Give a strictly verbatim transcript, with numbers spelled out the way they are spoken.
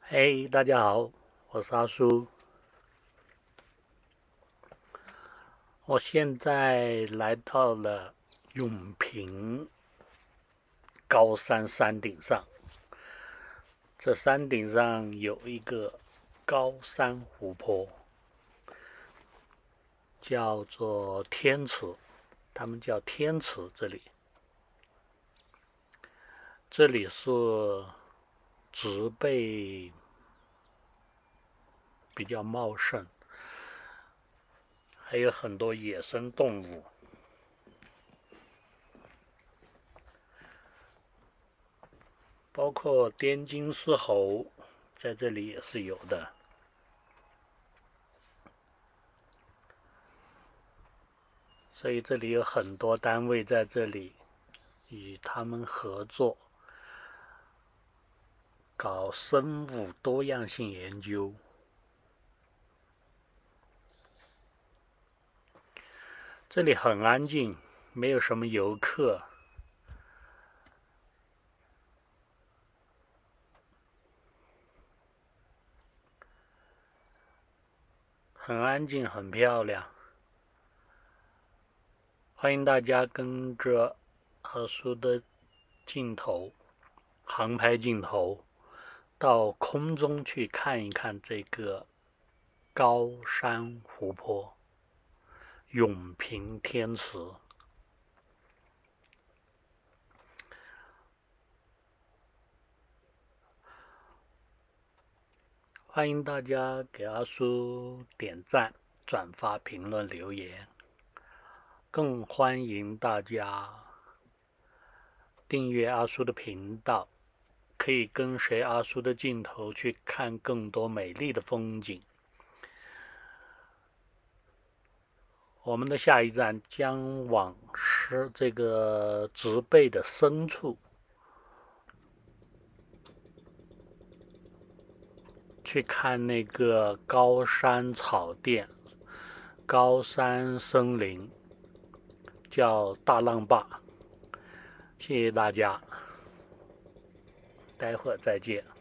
嘿，大家好，我是阿叔。我现在来到了永平高山山顶上，这山顶上有一个高山湖泊，叫做天池，他们叫天池。这里，这里是植被比较茂盛，还有很多野生动物。包括滇金丝猴，在这里也是有的。所以这里有很多单位在这里与他们合作，搞生物多样性研究。这里很安静，没有什么游客。很安静，很漂亮。欢迎大家跟着阿叔的镜头，航拍镜头，到空中去看一看这个高山湖泊永平天池。欢迎大家给阿叔点赞、转发、评论、留言，更欢迎大家订阅阿叔的频道，可以跟随阿叔的镜头去看更多美丽的风景。我们的下一站将往是这个植被的深处去看那个高山草甸、高山森林，叫大浪坝。谢谢大家，待会儿再见。